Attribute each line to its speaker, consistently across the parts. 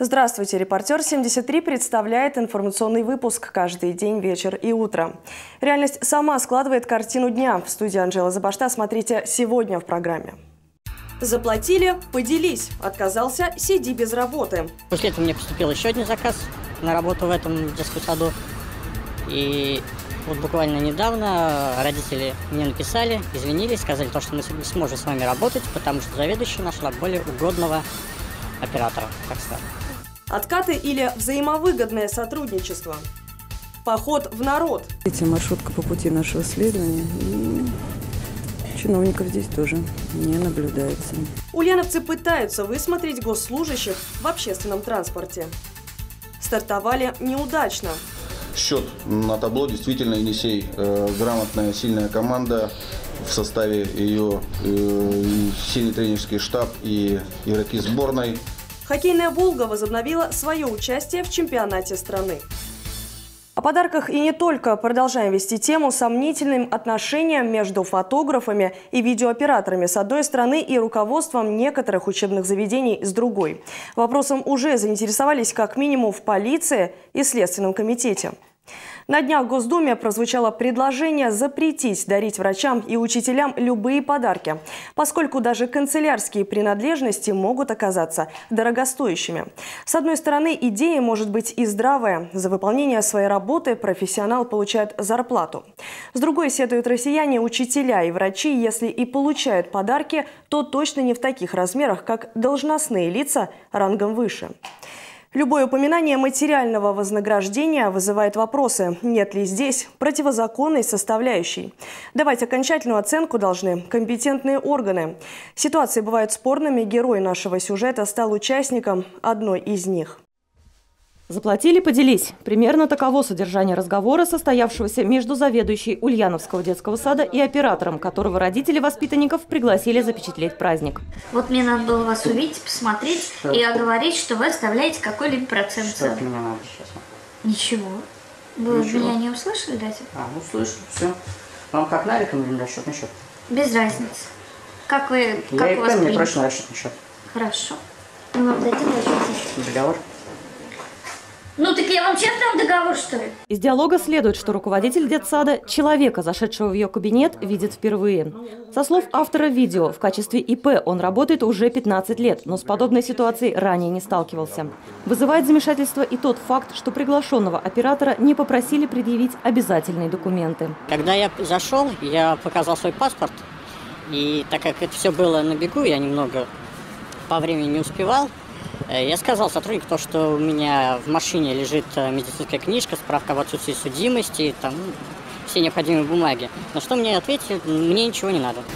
Speaker 1: Здравствуйте! «Репортер 73» представляет информационный выпуск каждый день, вечер и утро. Реальность сама складывает картину дня. В студии Анжела Забашта. Смотрите сегодня в программе. Заплатили – поделись. Отказался – сиди без работы.
Speaker 2: После этого мне поступил еще один заказ на работу в этом детском саду. И вот буквально недавно родители мне написали, извинились, сказали, что мы не сможем с вами работать, потому что заведующая нашла более угодного оператора, так скажем.
Speaker 1: Откаты или взаимовыгодное сотрудничество? Поход в народ.
Speaker 3: Маршрутка по пути нашего следования. И чиновников здесь тоже не наблюдается.
Speaker 1: Ульяновцы пытаются высмотреть госслужащих в общественном транспорте. Стартовали неудачно.
Speaker 4: Счет на табло действительно Енисей грамотная, сильная команда. В составе ее сильный тренерский штаб и игроки сборной.
Speaker 1: Хоккейная «Волга» возобновила свое участие в чемпионате страны. О подарках и не только. Продолжаем вести тему сомнительным отношениям между фотографами и видеооператорами с одной стороны и руководством некоторых учебных заведений с другой. Вопросом уже заинтересовались как минимум в полиции и Следственном комитете. На днях в Госдуме прозвучало предложение запретить дарить врачам и учителям любые подарки, поскольку даже канцелярские принадлежности могут оказаться дорогостоящими. С одной стороны, идея может быть и здравая. За выполнение своей работы профессионал получает зарплату. С другой, сетуют россияне, учителя и врачи, если и получают подарки, то точно не в таких размерах, как должностные лица рангом выше. Любое упоминание материального вознаграждения вызывает вопросы, нет ли здесь противозаконной составляющей. Давать окончательную оценку должны компетентные органы. Ситуации бывают спорными, герой нашего сюжета стал участником одной из них.
Speaker 5: Заплатили – поделись. Примерно таково содержание разговора, состоявшегося между заведующей Ульяновского детского сада и оператором, которого родители воспитанников пригласили запечатлеть праздник.
Speaker 6: Вот мне надо было вас увидеть, посмотреть и оговорить, что вы оставляете какой-либо процент.
Speaker 2: Что от меня надо сейчас?
Speaker 6: Ничего. Вы меня не услышали, да?
Speaker 2: Услышал, все. Вам как на руку или на расчетный счет?
Speaker 6: Без разницы. Как у вас
Speaker 2: мне
Speaker 6: принято?
Speaker 2: проще на расчетный счет.
Speaker 6: Хорошо. Мы вам дадим расчетный.
Speaker 2: Договор?
Speaker 6: Ну так я вам сейчас дам договор, что ли?
Speaker 5: Из диалога следует, что руководитель детсада человека, зашедшего в ее кабинет, видит впервые. Со слов автора видео, в качестве ИП он работает уже 15 лет, но с подобной ситуацией ранее не сталкивался. Вызывает замешательство и тот факт, что приглашенного оператора не попросили предъявить обязательные документы.
Speaker 2: Когда я зашел, я показал свой паспорт, и так как это все было на бегу, я немного по времени не успевал. Я сказал сотруднику, что у меня в машине лежит медицинская книжка, справка об отсутствии судимости, там, все необходимые бумаги. На что мне ответили, мне ничего не надо.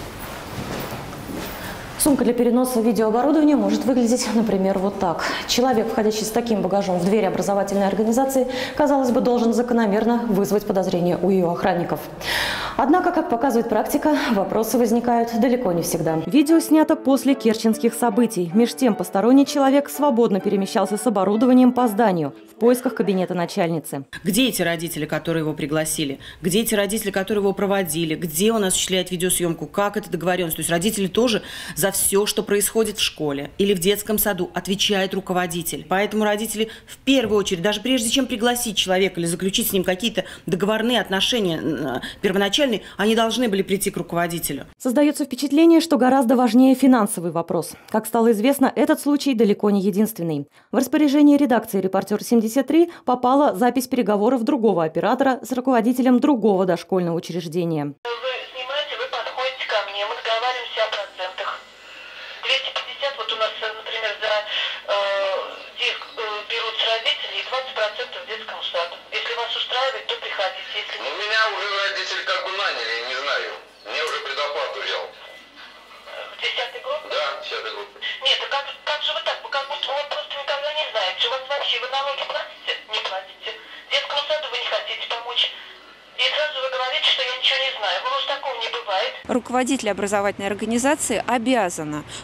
Speaker 5: Сумка для переноса видеооборудования может выглядеть, например, вот так. Человек, входящий с таким багажом в дверь образовательной организации, казалось бы, должен закономерно вызвать подозрения у ее охранников. Однако, как показывает практика, вопросы возникают далеко не всегда. Видео снято после керченских событий. Меж тем, посторонний человек свободно перемещался с оборудованием по зданию в поисках кабинета начальницы.
Speaker 7: Где эти родители, которые его пригласили? Где эти родители, которые его проводили? Где он осуществляет видеосъемку? Как это договоренность? То есть родители тоже за все, что происходит в школе или в детском саду, отвечает руководитель. Поэтому родители в первую очередь, даже прежде чем пригласить человека или заключить с ним какие-то договорные отношения первоначальные, они должны были прийти к руководителю.
Speaker 5: Создается впечатление, что гораздо важнее финансовый вопрос. Как стало известно, этот случай далеко не единственный. В распоряжение редакции «Репортер 73» попала запись переговоров другого оператора с руководителем другого дошкольного учреждения.
Speaker 8: Вы снимаете, вы подходите ко мне, мы договариваемся о процентах. 250, вот у нас, например, за диск берут с родителей 20% в детском саду. Если вас устраивает, то приходите. Если
Speaker 9: у меня уже родители как бы наняли, не знаю. Мне уже предоплату взял.
Speaker 8: В 10-й группе?
Speaker 9: Да, 10-й группе.
Speaker 8: Нет, а как же вы так? Вы как будто вы просто никогда не знаете. У вас вообще вы налоги платите? Не платите. Детскому саду вы не хотите помочь. И сразу вы говорите, что я ничего не знаю. У вас такого не бывает.
Speaker 10: Руководитель образовательной организации обязана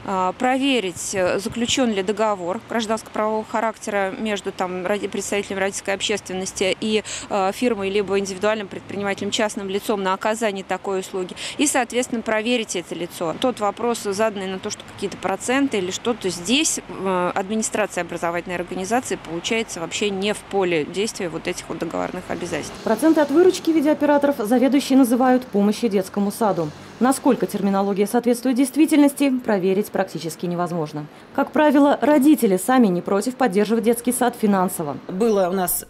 Speaker 10: проверить, заключен ли договор гражданско-правового характера между представителями родительской общественности и фирмой, либо индивидуальным предпринимателем, частным лицом на оказание такой услуги. И, соответственно, проверить это лицо. Тот вопрос, заданный на то, что какие-то проценты или что-то, здесь администрация образовательной организации получается вообще не в поле действия вот этих вот договорных обязательств.
Speaker 5: Проценты от выручки видеооператоров заведующие называют помощью детскому саду. Насколько терминология соответствует действительности, проверить практически невозможно. Как правило, родители сами не против поддерживать детский сад финансово.
Speaker 7: Было у нас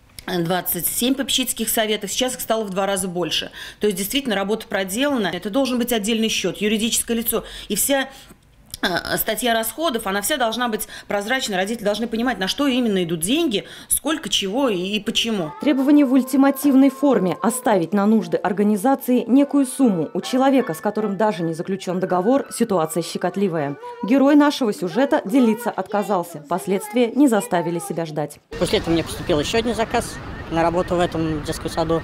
Speaker 7: 27 попечительских советов, сейчас их стало в 2 раза больше. То есть действительно работа проделана. Это должен быть отдельный счет, юридическое лицо. И вся статья расходов, она вся должна быть прозрачной. Родители должны понимать, на что именно идут деньги, сколько чего и почему.
Speaker 5: Требование в ультимативной форме оставить на нужды организации некую сумму у человека, с которым даже не заключен договор, ситуация щекотливая. Герой нашего сюжета делиться отказался. Последствия не заставили себя ждать.
Speaker 2: После этого мне поступил еще один заказ на работу в этом детском саду.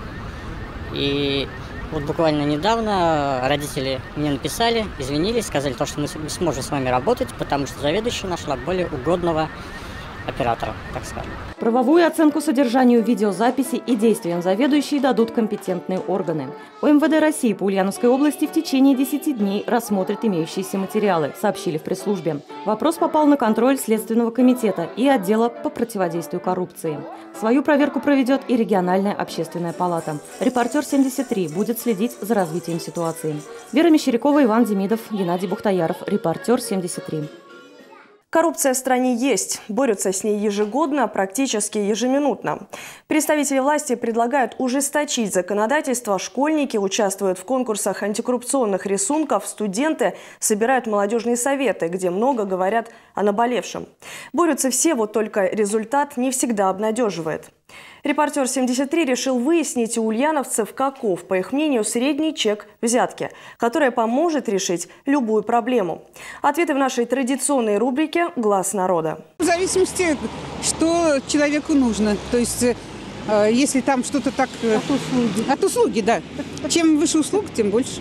Speaker 2: И вот буквально недавно родители мне написали, извинились, сказали, что мы не сможем с вами работать, потому что заведующая нашла более угодного оператора, так скажем.
Speaker 5: Правовую оценку содержанию видеозаписи и действиям заведующей дадут компетентные органы. УМВД России по Ульяновской области в течение 10 дней рассмотрит имеющиеся материалы, сообщили в пресс-службе. Вопрос попал на контроль Следственного комитета и отдела по противодействию коррупции. Свою проверку проведет и региональная общественная палата. Репортер 73 будет следить за развитием ситуации. Вера Мещерякова, Иван Демидов, Геннадий Бухтаяров. Репортер 73.
Speaker 1: Коррупция в стране есть. Борются с ней ежегодно, практически ежеминутно. Представители власти предлагают ужесточить законодательство. Школьники участвуют в конкурсах антикоррупционных рисунков. Студенты собирают молодежные советы, где много говорят о наболевшем. Борются все, вот только результат не всегда обнадеживает. Репортер 73 решил выяснить у ульяновцев, каков, по их мнению, средний чек взятки, которая поможет решить любую проблему. Ответы в нашей традиционной рубрике «Глаз народа».
Speaker 11: В зависимости, что человеку нужно. То есть, если там что-то так... От услуги, да. Чем выше услуг, тем больше.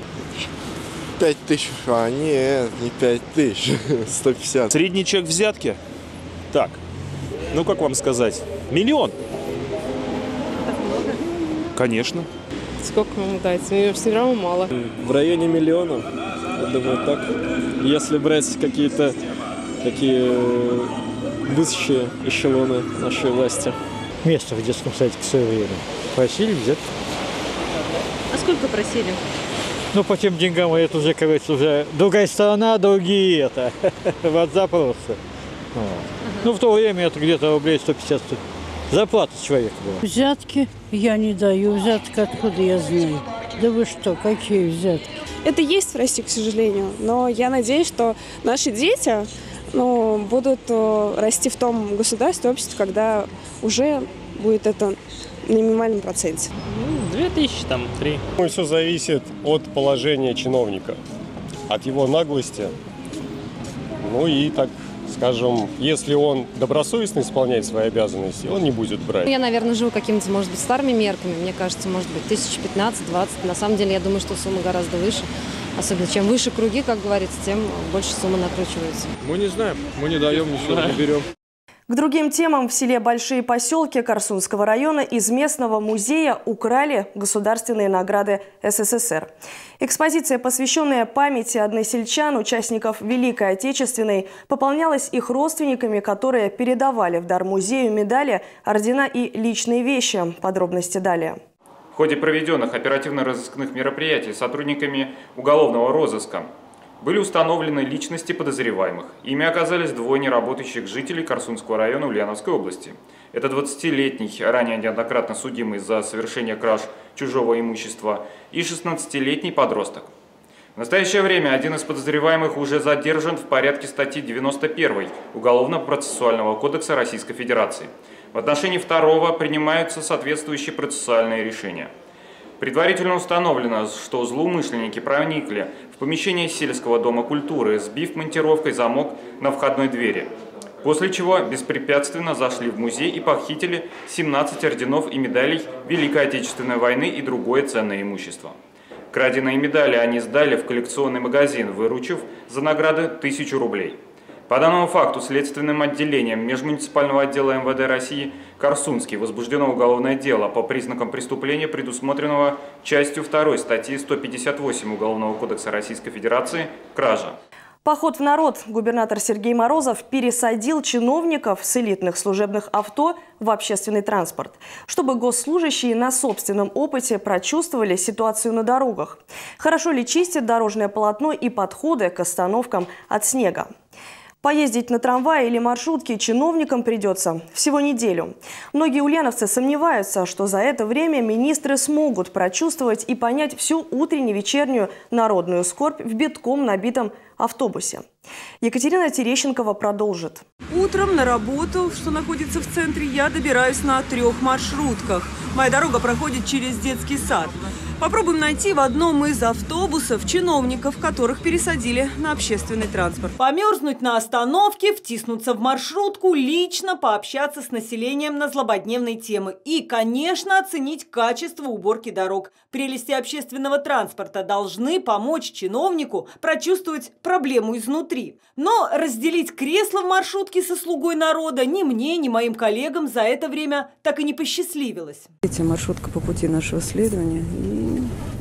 Speaker 12: 5000. А, нет, не 5000. 150.
Speaker 13: Средний чек взятки? Так, ну как вам сказать? 1 000 000. Конечно.
Speaker 14: Сколько вам дать? Мне все равно мало.
Speaker 15: В районе 1 000 000, я думаю, так. Если брать какие-то такие высшие эшелоны нашей власти.
Speaker 16: Место в детском садике в свое время. Просили взятки.
Speaker 14: А сколько просили?
Speaker 16: Ну, по тем деньгам, это уже, кажется, уже другая сторона, другие это. Вот запросы. Вот. Ну, в то время это где-то рублей 150. Зарплата человека была.
Speaker 17: Взятки я не даю. Взятки откуда я знаю? Да вы что, какие взятки?
Speaker 14: Это есть в России, к сожалению. Но я надеюсь, что наши дети будут расти в том государстве, обществе, когда уже будет это на минимальном проценте.
Speaker 18: 2000, там, 3.
Speaker 19: Все зависит от положения чиновника, от его наглости. Ну и так... Скажем, если он добросовестно исполняет свои обязанности, он не будет брать.
Speaker 20: Я, наверное, живу какими-то, может быть, старыми мерками. Мне кажется, может быть, 15-20. На самом деле, я думаю, что сумма гораздо выше. Особенно, чем выше круги, как говорится, тем больше сумма накручивается.
Speaker 15: Мы не знаем, мы не даем, ничего не берем.
Speaker 1: К другим темам. В селе Большие Поселки Корсунского района из местного музея украли государственные награды СССР. Экспозиция, посвященная памяти односельчан, участников Великой Отечественной, пополнялась их родственниками, которые передавали в дар музею медали, ордена и личные вещи. Подробности далее.
Speaker 21: В ходе проведенных оперативно-розыскных мероприятий сотрудниками уголовного розыска были установлены личности подозреваемых. Ими оказались 2 неработающих жителей Корсунского района Ульяновской области. Это 20-летний, ранее неоднократно судимый за совершение краж чужого имущества, и 16-летний подросток. В настоящее время один из подозреваемых уже задержан в порядке статьи 91 Уголовно-процессуального кодекса Российской Федерации. В отношении второго принимаются соответствующие процессуальные решения. Предварительно установлено, что злоумышленники проникли в помещение сельского дома культуры, сбив монтировкой замок на входной двери, после чего беспрепятственно зашли в музей и похитили 17 орденов и медалей Великой Отечественной войны и другое ценное имущество. Краденые медали они сдали в коллекционный магазин, выручив за награды 1000 рублей. По данному факту следственным отделением Межмуниципального отдела МВД России Корсунский возбуждено уголовное дело по признакам преступления, предусмотренного частью 2 статьи 158 Уголовного кодекса Российской Федерации «Кража».
Speaker 1: Поход в народ. Губернатор Сергей Морозов пересадил чиновников с элитных служебных авто в общественный транспорт, чтобы госслужащие на собственном опыте прочувствовали ситуацию на дорогах. Хорошо ли чистят дорожное полотно и подходы к остановкам от снега. Поездить на трамвае или маршрутке чиновникам придется всего неделю. Многие ульяновцы сомневаются, что за это время министры смогут прочувствовать и понять всю утренне-вечернюю народную скорбь в битком набитом автобусе. Екатерина Терещенкова продолжит.
Speaker 3: Утром на работу, что находится в центре, я добираюсь на 3 маршрутках. Моя дорога проходит через детский сад. Попробуем найти в одном из автобусов чиновников, которых пересадили на общественный транспорт. Померзнуть на остановке, втиснуться в маршрутку, лично пообщаться с населением на злободневные темы. И, конечно, оценить качество уборки дорог. Прелести общественного транспорта должны помочь чиновнику прочувствовать проблему изнутри. Но разделить кресло в маршрутке со слугой народа ни мне, ни моим коллегам за это время так и не посчастливилось.
Speaker 22: Маршрутка по пути нашего следования, и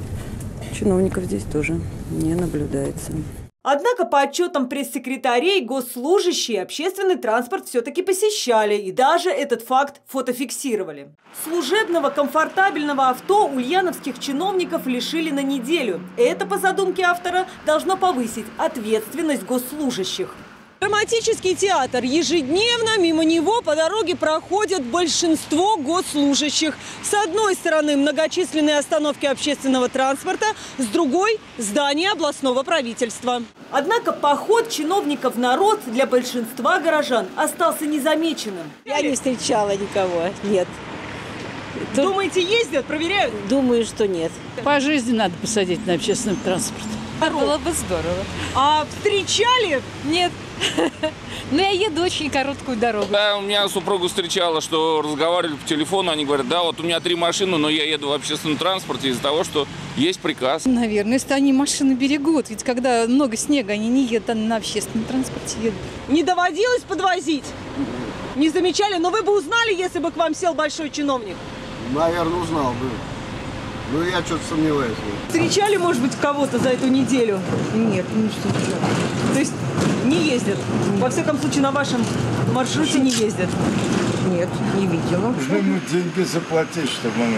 Speaker 22: чиновников здесь тоже не наблюдается.
Speaker 3: Однако по отчетам пресс-секретарей госслужащие общественный транспорт все-таки посещали и даже этот факт фотофиксировали. Служебного комфортабельного авто ульяновских чиновников лишили на неделю. Это, по задумке автора, должно повысить ответственность госслужащих. Драматический театр. Ежедневно мимо него по дороге проходят большинство госслужащих. С одной стороны многочисленные остановки общественного транспорта, с другой – здание областного правительства. Однако поход чиновников в народ для большинства горожан остался незамеченным.
Speaker 23: Я не встречала никого, нет.
Speaker 3: Думаете, ездят, проверяют?
Speaker 23: Думаю, что нет.
Speaker 17: По жизни надо посадить на общественный транспорт.
Speaker 23: Было бы здорово.
Speaker 3: А встречали?
Speaker 23: Нет. Но я еду очень короткую дорогу.
Speaker 24: Да, у меня супругу встречала, что разговаривали по телефону, они говорят, да, вот у меня 3 машины, но я еду в общественном транспорте из-за того, что есть приказ.
Speaker 23: Наверное, если они машины берегут, ведь когда много снега, они не едут, на общественном транспорте едут.
Speaker 3: Не доводилось подвозить? Не замечали? Но вы бы узнали, если бы к вам сел большой чиновник?
Speaker 25: Наверное, узнал бы. Ну, я что-то сомневаюсь.
Speaker 3: Встречали, может быть, кого-то за эту неделю?
Speaker 23: Нет, не встречала.
Speaker 3: То есть не ездят? Во всяком случае, на вашем маршруте не ездят?
Speaker 23: Нет, не видела.
Speaker 25: Ему деньги заплатить, чтобы он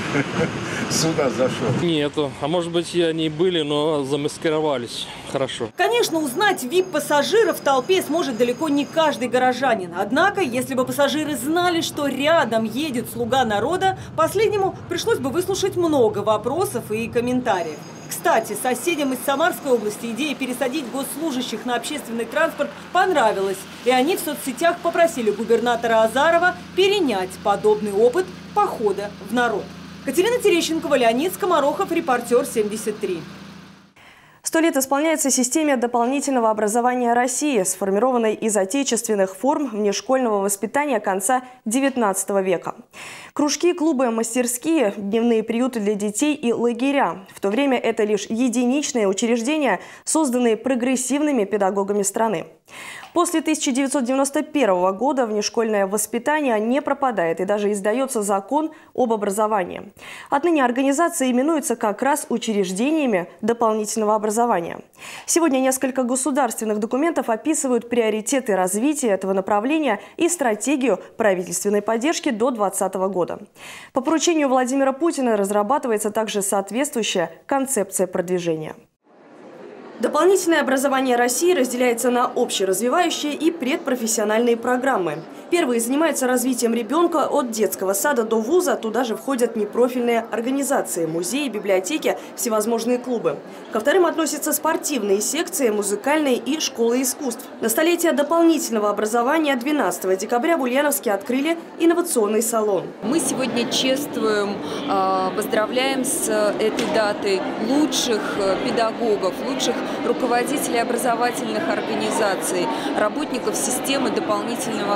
Speaker 25: сюда зашел.
Speaker 15: Нету. А может быть, и они были, но замаскировались. Хорошо.
Speaker 3: Конечно, узнать VIP-пассажира в толпе сможет далеко не каждый горожанин. Однако, если бы пассажиры знали, что рядом едет слуга народа, последнему пришлось бы выслушать много вопросов и комментариев. Кстати, соседям из Самарской области идея пересадить госслужащих на общественный транспорт понравилась. И они в соцсетях попросили губернатора Азарова перенять подобный опыт похода в народ. Катерина Терещенкова, Леонид Скоморохов, репортер 73.
Speaker 1: 100 лет исполняется системе дополнительного образования России, сформированной из отечественных форм внешкольного воспитания конца XIX века. Кружки, клубы, мастерские, дневные приюты для детей и лагеря. В то время это лишь единичные учреждения, созданные прогрессивными педагогами страны. После 1991 года внешкольное воспитание не пропадает и даже издается закон об образовании. Отныне организации именуются как раз учреждениями дополнительного образования. Сегодня несколько государственных документов описывают приоритеты развития этого направления и стратегию правительственной поддержки до 2020 года. По поручению Владимира Путина разрабатывается также соответствующая концепция продвижения. Дополнительное образование России разделяется на общеразвивающие и предпрофессиональные программы. Первые занимаются развитием ребенка от детского сада до вуза. Туда же входят непрофильные организации, музеи, библиотеки, всевозможные клубы. Ко вторым относятся спортивные секции, музыкальные и школы искусств. На столетие дополнительного образования 12 декабря в Ульяновске открыли инновационный салон.
Speaker 26: Мы сегодня чествуем, поздравляем с этой датой лучших педагогов, лучших руководителей образовательных организаций, работников системы дополнительного образования.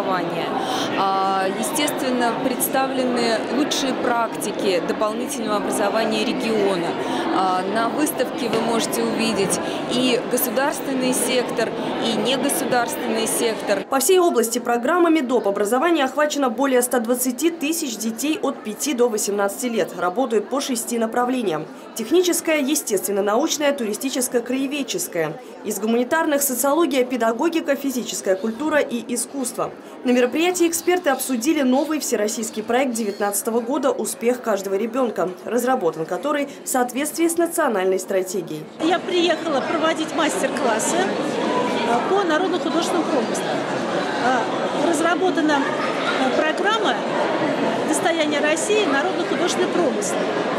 Speaker 26: образования. Естественно, представлены лучшие практики дополнительного образования региона. На выставке вы можете увидеть и государственный сектор, и негосударственный сектор.
Speaker 1: По всей области программами доп. Образования охвачено более 120 тысяч детей от 5 до 18 лет. Работают по 6 направлениям. Техническое, естественно-научное, туристическое, краеведческое. Из гуманитарных – социология, педагогика, физическая культура и искусство. На мероприятии эксперты обсудили новый всероссийский проект 2019 года «Успех каждого ребенка», разработан который в соответствии с национальной стратегией.
Speaker 4: Я приехала проводить мастер-классы по народно-художественному промыслу. Разработана программа «Достояние России. Народно-художественный промысл».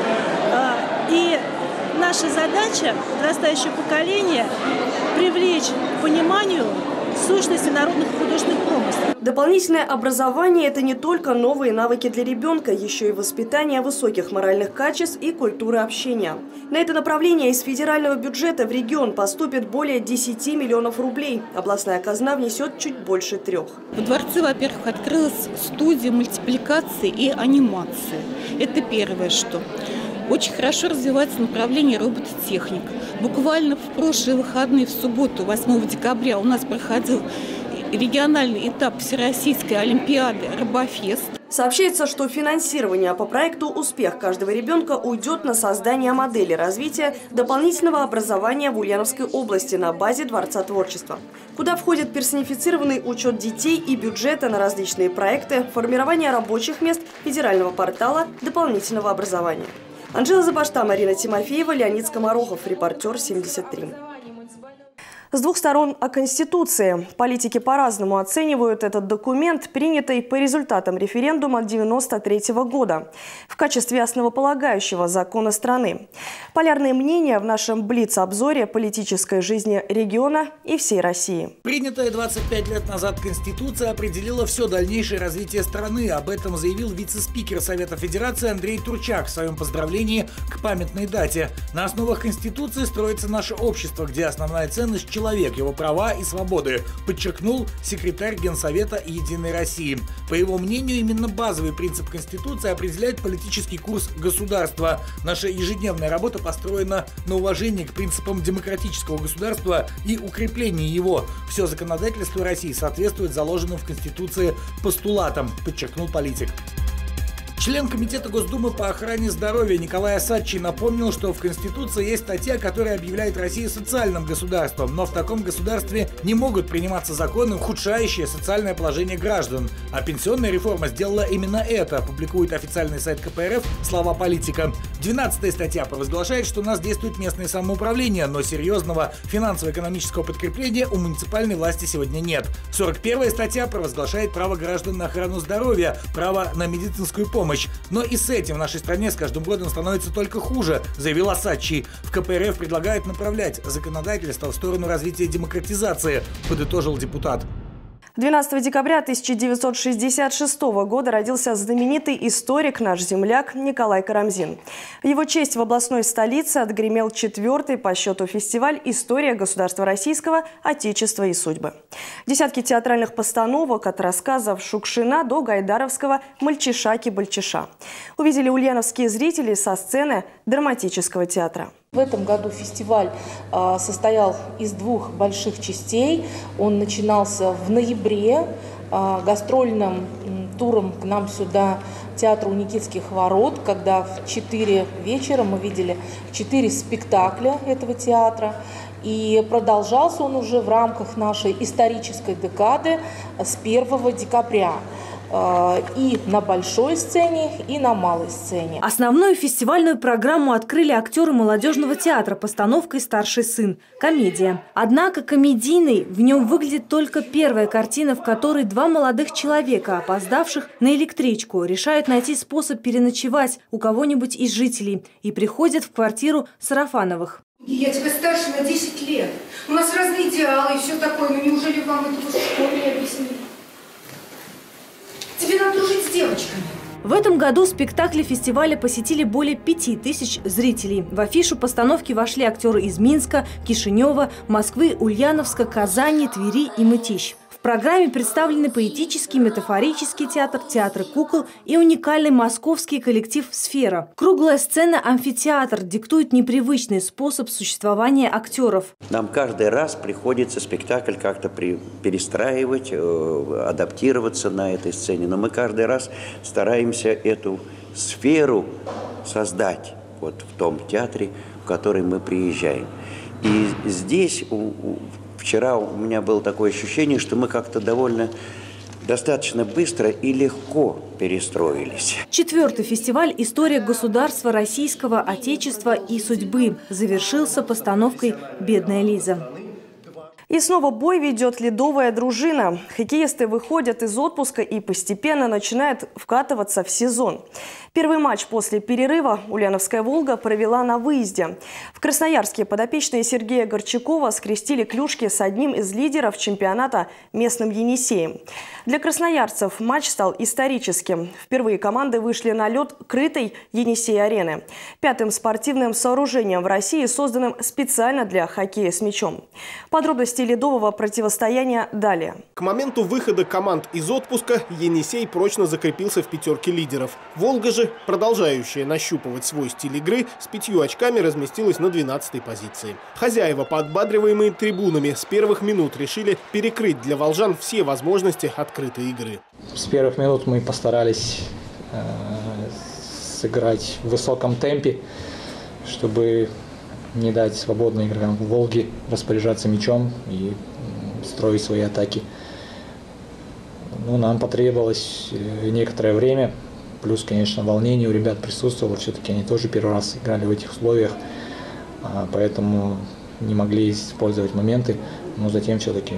Speaker 4: И наша задача – подрастающее поколение привлечь к пониманию сущности народных и художественных промыслов.
Speaker 1: Дополнительное образование – это не только новые навыки для ребенка, еще и воспитание высоких моральных качеств и культуры общения. На это направление из федерального бюджета в регион поступит более 10 миллионов рублей. Областная казна внесет чуть больше 3.
Speaker 6: В дворце, во-первых, открылась студия мультипликации и анимации. Это первое, что. Очень хорошо развивается направление робототехник. Буквально в прошлые выходные, в субботу, 8 декабря, у нас проходил региональный этап Всероссийской олимпиады «Робофест».
Speaker 1: Сообщается, что финансирование по проекту «Успех каждого ребенка» уйдет на создание модели развития дополнительного образования в Ульяновской области на базе Дворца творчества, куда входит персонифицированный учет детей и бюджета на различные проекты, формирование рабочих мест, федерального портала дополнительного образования. Анжела Забашта, Марина Тимофеева, Леонид Скоморохов, репортер 73. С двух сторон о Конституции. Политики по-разному оценивают этот документ, принятый по результатам референдума 1993 года в качестве основополагающего закона страны. Полярные мнения в нашем блиц-обзоре политической жизни региона и всей России.
Speaker 7: Принятая 25 лет назад Конституция определила все дальнейшее развитие страны. Об этом заявил вице-спикер Совета Федерации Андрей Турчак в своем поздравлении к памятной дате. На основах Конституции строится наше общество, где основная ценность – человек, его права и свободы, подчеркнул секретарь Генсовета «Единой России». По его мнению, именно базовый принцип Конституции определяет политический курс государства. Наша ежедневная работа построена на уважении к принципам демократического государства и укреплении его. Все законодательство России соответствует заложенным в Конституции постулатам, подчеркнул политик. Член Комитета Госдумы по охране здоровья Николай Осадчий напомнил, что в Конституции есть статья, которая объявляет Россию социальным государством, но в таком государстве не могут приниматься законы, ухудшающие социальное положение граждан. А пенсионная реформа сделала именно это, публикует официальный сайт КПРФ «Слова политика». 12-я статья провозглашает, что у нас действует местное самоуправление, но серьезного финансово-экономического подкрепления у муниципальной власти сегодня нет. 41-я статья провозглашает право граждан на охрану здоровья, право на медицинскую помощь. Но и с этим в нашей стране с каждым годом становится только хуже, заявил Осадчий. В КПРФ предлагают направлять законодательство в сторону развития демократизации, подытожил депутат.
Speaker 1: 12 декабря 1966 года родился знаменитый историк, наш земляк Николай Карамзин. В его честь в областной столице отгремел 4-й по счету фестиваль «История государства российского, Отечества и судьбы». Десятки театральных постановок от рассказов Шукшина до гайдаровского «Мальчиша-ки-бальчиша» увидели ульяновские зрители со сцены драматического театра.
Speaker 8: В этом году фестиваль состоял из 2 больших частей. Он начинался в ноябре гастрольным туром к нам сюда, театру Никитских ворот, когда в 4 вечера мы видели 4 спектакля этого театра. И продолжался он уже в рамках нашей исторической декады с 1 декабря. И на большой сцене, и на малой сцене.
Speaker 9: Основную фестивальную программу открыли актеры молодежного театра постановкой «Старший сын» – комедия. Однако комедийной в нем выглядит только первая картина, в которой 2 молодых человека, опоздавших на электричку, решают найти способ переночевать у кого-нибудь из жителей и приходят в квартиру Сарафановых.
Speaker 10: Я тебя старше на 10 лет. У нас разные идеалы и все такое. Но неужели вам это в школе не объяснили? Тебе надо дружить с девочками.
Speaker 9: В этом году спектакли фестиваля посетили более 5000 зрителей. В афишу постановки вошли актеры из Минска, Кишинева, Москвы, Ульяновска, Казани, Твери и Мытищ. В программе представлены поэтический, метафорический театр, театр кукол и уникальный московский коллектив «Сфера». Круглая сцена «Амфитеатр» диктует непривычный способ существования актеров.
Speaker 2: Нам каждый раз приходится спектакль как-то перестраивать, адаптироваться на этой сцене. Но мы каждый раз стараемся эту сферу создать вот в том театре, в который мы приезжаем. И здесь вчера у меня было такое ощущение, что мы как-то достаточно быстро и легко перестроились. 4-й фестиваль «История государства российского, отечества и судьбы» завершился постановкой «Бедная Лиза».
Speaker 1: И снова бой ведет ледовая дружина. Хоккеисты выходят из отпуска и постепенно начинают вкатываться в сезон. Первый матч после перерыва ульяновская «Волга» провела на выезде. В Красноярске подопечные Сергея Горчакова скрестили клюшки с одним из лидеров чемпионата местным Енисеем. Для красноярцев матч стал историческим. Впервые команды вышли на лед крытой Енисей-арены. 5-м спортивным сооружением в России, созданным специально для хоккея с мячом. Подробности ледового противостояния далее.
Speaker 5: К моменту выхода команд из отпуска Енисей прочно закрепился в пятерке лидеров. «Волга» же, продолжающая нащупывать свой стиль игры, с 5 очками разместилась на 12-й позиции. Хозяева, подбадриваемые трибунами, с первых минут решили перекрыть для волжан все возможности открытой игры.
Speaker 11: С первых минут мы постарались сыграть в высоком темпе, чтобы не дать свободно игрокам «Волги» распоряжаться мячом и строить свои атаки. Ну, нам потребовалось некоторое время, плюс, конечно, волнение у ребят присутствовало, все-таки они тоже первый раз играли в этих условиях, поэтому не могли использовать моменты, но затем все-таки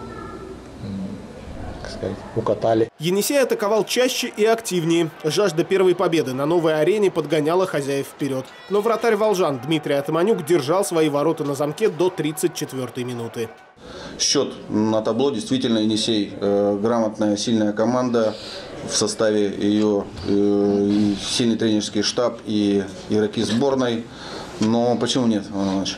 Speaker 11: укатали.
Speaker 5: Енисей атаковал чаще и активнее. Жажда первой победы на новой арене подгоняла хозяев вперед. Но вратарь волжан Дмитрий Атаманюк держал свои ворота на замке до 34-й минуты.
Speaker 12: Счет на табло. Действительно, Енисей грамотная, сильная команда. В составе ее сильный тренерский штаб и игроки сборной. Но почему нет, Иван Иванович?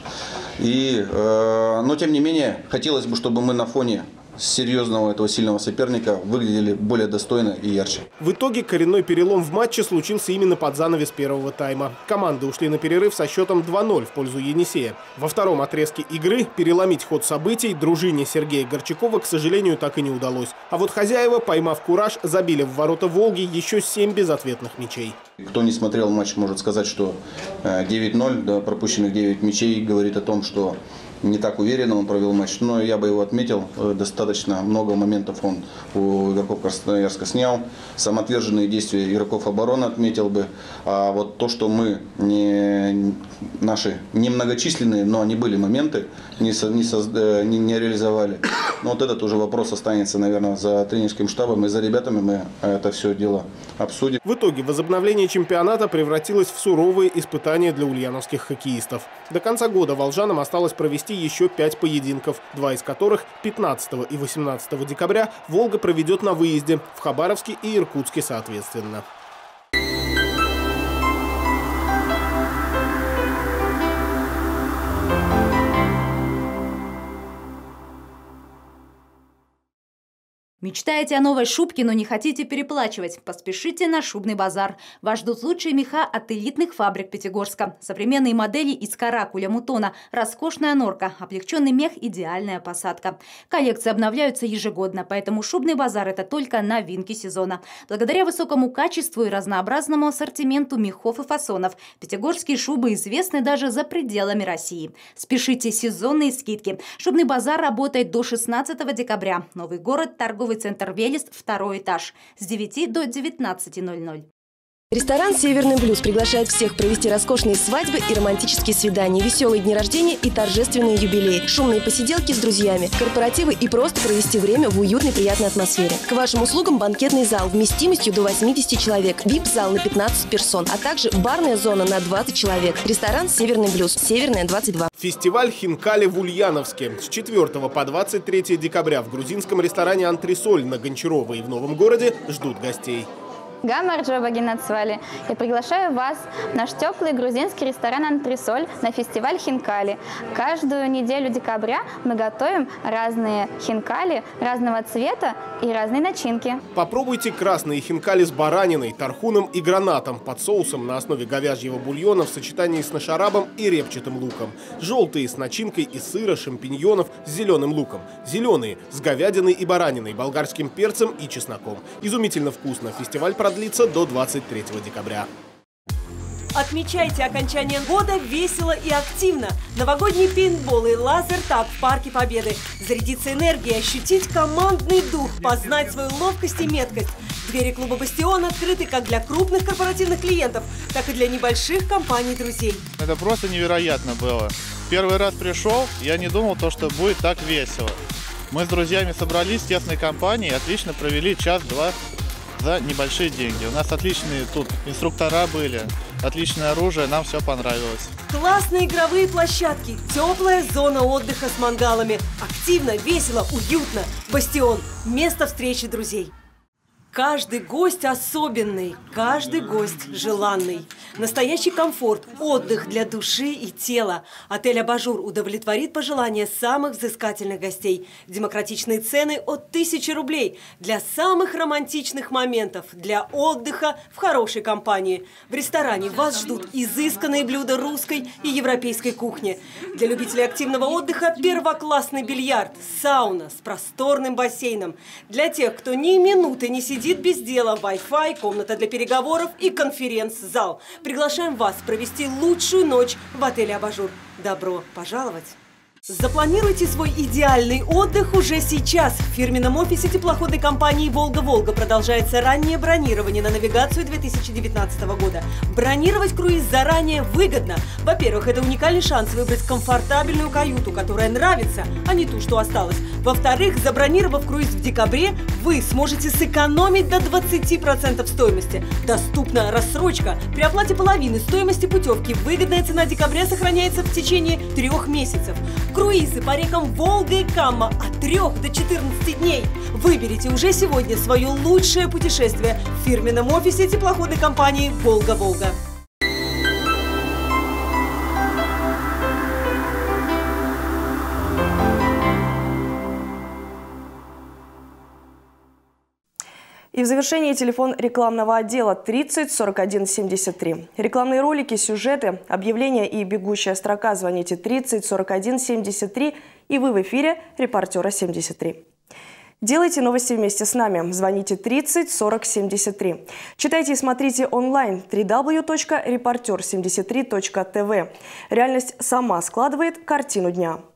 Speaker 12: Но тем не менее, хотелось бы, чтобы мы на фоне серьезного этого сильного соперника выглядели более достойно и ярче.
Speaker 5: В итоге коренной перелом в матче случился именно под занавес первого тайма. Команды ушли на перерыв со счетом 2-0 в пользу Енисея. Во втором отрезке игры переломить ход событий дружине Сергея Горчакова, к сожалению, так и не удалось. А вот хозяева, поймав кураж, забили в ворота «Волги» еще 7 безответных мячей.
Speaker 12: Кто не смотрел матч, может сказать, что 9-0, да, пропущенных 9 мячей, говорит о том, что не так уверенно он провел матч, но я бы его отметил. Достаточно много моментов он у игроков Красноярска снял. Самоотверженные действия игроков обороны отметил бы. А вот то, что мы наши немногочисленные, но они были моменты, не реализовали. Но вот этот уже вопрос останется, наверное, за тренерским штабом и за ребятами. Мы это все дело обсудим.
Speaker 5: В итоге возобновление чемпионата превратилось в суровые испытания для ульяновских хоккеистов. До конца года волжанам осталось провести еще 5 поединков, 2 из которых 15 и 18 декабря «Волга» проведет на выезде в Хабаровске и Иркутске соответственно.
Speaker 13: Мечтаете о новой шубке, но не хотите переплачивать? Поспешите на Шубный базар. Вас ждут лучшие меха от элитных фабрик Пятигорска. Современные модели из каракуля, мутона, роскошная норка, облегченный мех, идеальная посадка. Коллекции обновляются ежегодно, поэтому Шубный базар – это только новинки сезона. Благодаря высокому качеству и разнообразному ассортименту мехов и фасонов, пятигорские шубы известны даже за пределами России. Спешите, сезонные скидки. Шубный базар работает до 16 декабря. Новый город, торговый центр «Велест», 2-й этаж, с 9 до 19:00.
Speaker 16: Ресторан «Северный блюз» приглашает всех провести роскошные свадьбы и романтические свидания, веселые дни рождения и торжественные юбилеи, шумные посиделки с друзьями, корпоративы и просто провести время в уютной приятной атмосфере. К вашим услугам банкетный зал вместимостью до 80 человек, VIP-зал на 15 персон, а также барная зона на 20 человек. Ресторан «Северный блюз», Северная, 22.
Speaker 5: Фестиваль «Хинкали» в Ульяновске. С 4 по 23 декабря в грузинском ресторане «Антресоль» на Гончарова и в Новом городе ждут гостей.
Speaker 14: Гамарджоба Геннадсвали. Я приглашаю вас в наш теплый грузинский ресторан «Антресоль» на фестиваль хинкали. Каждую неделю декабря мы готовим разные хинкали разного цвета и разные начинки.
Speaker 5: Попробуйте красные хинкали с бараниной, тархуном и гранатом под соусом на основе говяжьего бульона в сочетании с нашарабом и репчатым луком. Желтые с начинкой из сыра, шампиньонов с зеленым луком. Зеленые с говядиной и бараниной, болгарским перцем и чесноком. Изумительно вкусно. Фестиваль продлится до 23 декабря.
Speaker 3: Отмечайте окончание года весело и активно. Новогодний пейнтбол и лазертаг в Парке Победы. Зарядиться энергией, ощутить командный дух, познать свою ловкость и меткость. Двери клуба «Бастион» открыты как для крупных корпоративных клиентов, так и для небольших компаний-друзей.
Speaker 18: Это просто невероятно было. Первый раз пришел, я не думал, что будет так весело. Мы с друзьями собрались в тесной компании и отлично провели час-два за небольшие деньги. У нас отличные тут инструктора были, отличное оружие, нам все понравилось.
Speaker 3: Классные игровые площадки, теплая зона отдыха с мангалами. Активно, весело, уютно. «Бастион» – место встречи друзей. Каждый гость особенный, каждый гость желанный. Настоящий комфорт, отдых для души и тела. Отель «Абажур» удовлетворит пожелания самых взыскательных гостей. Демократичные цены от 1000 рублей. Для самых романтичных моментов, для отдыха в хорошей компании. В ресторане вас ждут изысканные блюда русской и европейской кухни. Для любителей активного отдыха первоклассный бильярд, сауна с просторным бассейном. Для тех, кто ни минуты не сидит без дела, Wi-Fi, комната для переговоров и конференц-зал. Приглашаем вас провести лучшую ночь в отеле «Абажур». Добро пожаловать! Запланируйте свой идеальный отдых уже сейчас. В фирменном офисе теплоходной компании «Волга-Волга» продолжается раннее бронирование на навигацию 2019 года. Бронировать круиз заранее выгодно. Во-первых, это уникальный шанс выбрать комфортабельную каюту, которая нравится, а не ту, что осталось. Во-вторых, забронировав круиз в декабре, вы сможете сэкономить до 20% стоимости. Доступна рассрочка. При оплате половины стоимости путевки выгодная цена декабря сохраняется в течение 3 месяцев. Круизы по рекам Волга и Камма от 3 до 14 дней. Выберите уже сегодня свое лучшее путешествие в фирменном офисе теплоходной компании «Волга-Волга».
Speaker 1: И в завершении телефон рекламного отдела 30 41 73. Рекламные ролики, сюжеты, объявления и бегущая строка. Звоните 30 41 73, и вы в эфире «Репортера 73». Делайте новости вместе с нами. Звоните 30 40 73. Читайте и смотрите онлайн www.reporter73.tv. Реальность сама складывает картину дня.